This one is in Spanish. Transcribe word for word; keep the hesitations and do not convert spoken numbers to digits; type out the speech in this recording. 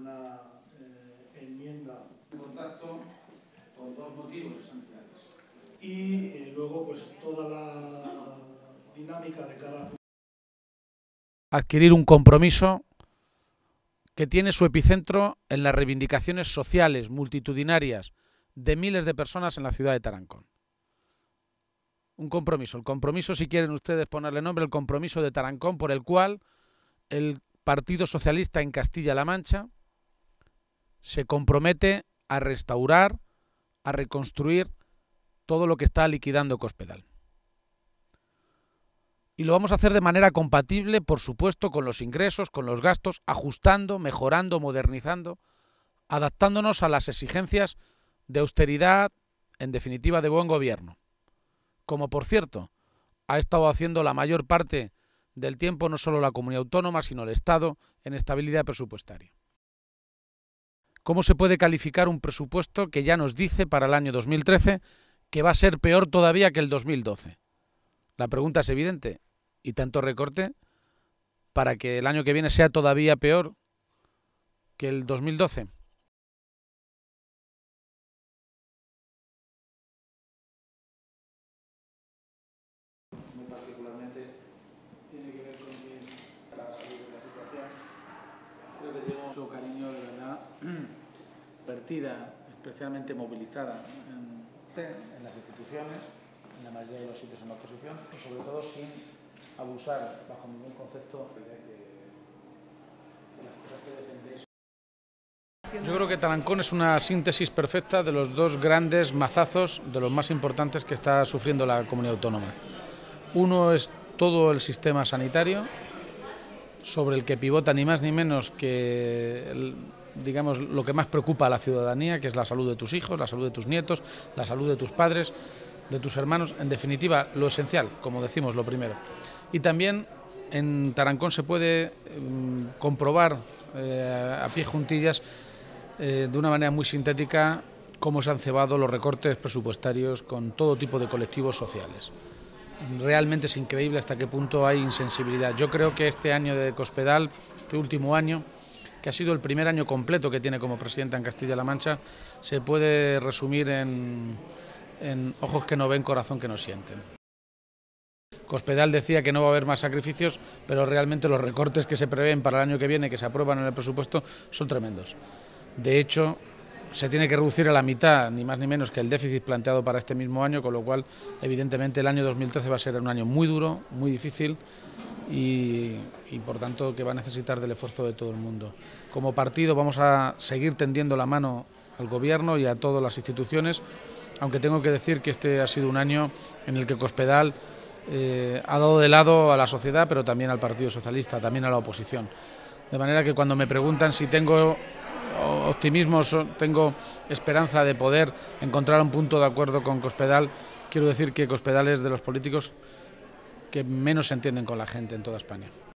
una eh, enmienda de contacto por dos motivos esenciales. Y eh, luego, pues, toda la dinámica de cara a adquirir un compromiso que tiene su epicentro en las reivindicaciones sociales multitudinarias de miles de personas en la ciudad de Tarancón. Un compromiso, el compromiso, si quieren ustedes ponerle nombre, el compromiso de Tarancón, por el cual el Partido Socialista en Castilla-La Mancha se compromete a restaurar, a reconstruir todo lo que está liquidando Cospedal. Y lo vamos a hacer de manera compatible, por supuesto, con los ingresos, con los gastos, ajustando, mejorando, modernizando, adaptándonos a las exigencias de austeridad, en definitiva, de buen gobierno. Como, por cierto, ha estado haciendo la mayor parte del tiempo no solo la comunidad autónoma, sino el Estado, en estabilidad presupuestaria. ¿Cómo se puede calificar un presupuesto que ya nos dice para el año dos mil trece que va a ser peor todavía que el dos mil doce? La pregunta es evidente. ¿Y tanto recorte para que el año que viene sea todavía peor que el dos mil doce? Muy particularmente tiene que ver con que para salir de la situación creo que tenemos mucho cariño, de verdad, vertida, especialmente movilizada en, en las instituciones, en la mayoría de los sitios en la oposición, y sobre todo sin abusar bajo ningún concepto de que las cosas que defendéis. Yo creo que Tarancón es una síntesis perfecta de los dos grandes mazazos, de los más importantes que está sufriendo la comunidad autónoma. Uno es todo el sistema sanitario, sobre el que pivota ni más ni menos que el, digamos, lo que más preocupa a la ciudadanía, que es la salud de tus hijos, la salud de tus nietos, la salud de tus padres, de tus hermanos, en definitiva, lo esencial, como decimos, lo primero. Y también en Tarancón se puede eh, comprobar eh, a pie juntillas, eh, de una manera muy sintética, cómo se han cebado los recortes presupuestarios con todo tipo de colectivos sociales. Realmente es increíble hasta qué punto hay insensibilidad. Yo creo que este año de Cospedal, este último año, que ha sido el primer año completo que tiene como presidenta en Castilla-La Mancha, se puede resumir en, en ojos que no ven, corazón que no sienten. Cospedal decía que no va a haber más sacrificios, pero realmente los recortes que se prevén para el año que viene, que se aprueban en el presupuesto, son tremendos. De hecho, se tiene que reducir a la mitad, ni más ni menos, que el déficit planteado para este mismo año, con lo cual, evidentemente, el año dos mil trece va a ser un año muy duro, muy difícil y, y, por tanto, que va a necesitar del esfuerzo de todo el mundo. Como partido vamos a seguir tendiendo la mano al Gobierno y a todas las instituciones, aunque tengo que decir que este ha sido un año en el que Cospedal eh, ha dado de lado a la sociedad, pero también al Partido Socialista, también a la oposición. De manera que cuando me preguntan si tengo optimismo, tengo esperanza de poder encontrar un punto de acuerdo con Cospedal, quiero decir que Cospedal es de los políticos que menos se entienden con la gente en toda España.